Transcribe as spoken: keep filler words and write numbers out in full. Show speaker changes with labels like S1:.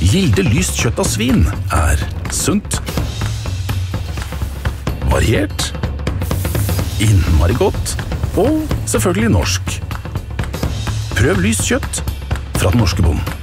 S1: Gilde lyst kjøtt av svin er sunt, variert, innmari godt og selvfølgelig norsk. Prøv lyst kjøtt fra den norske bonden.